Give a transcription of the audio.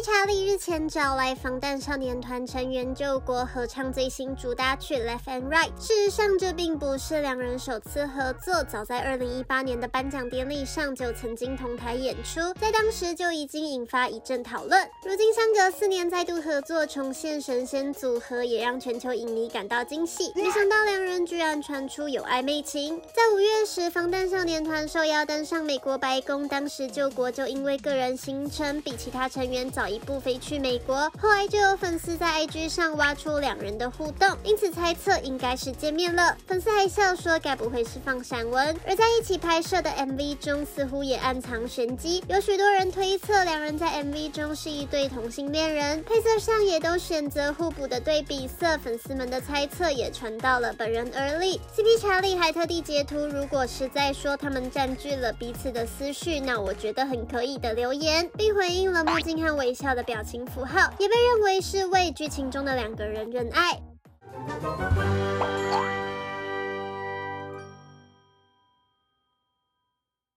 查理日前找来防弹少年团成员救国合唱最新主打曲《Left and Right》。事实上，这并不是两人首次合作，早在2018年的颁奖典礼上就曾经同台演出，在当时就已经引发一阵讨论。如今相隔4年再度合作，重现神仙组合，也让全球影迷感到惊喜。没想到两人居然传出有暧昧情。在5月时，防弹少年团受邀登上美国白宫，当时救国就因为个人行程比其他成员早一步飞去美国，后来就有粉丝在 IG 上挖出两人的互动，因此猜测应该是见面了。粉丝还笑说该不会是放闪文，而在一起拍摄的 MV 中似乎也暗藏玄机，有许多人推测两人在 MV 中是一对同性恋人，配色上也都选择互补的对比色，粉丝们的猜测也传到了本人耳里。CP 查理还特地截图，如果是在说他们占据了彼此的思绪，那我觉得很可以的留言，并回应了墨镜和微笑的表情符号，也被认为是为剧情中的两个人认爱。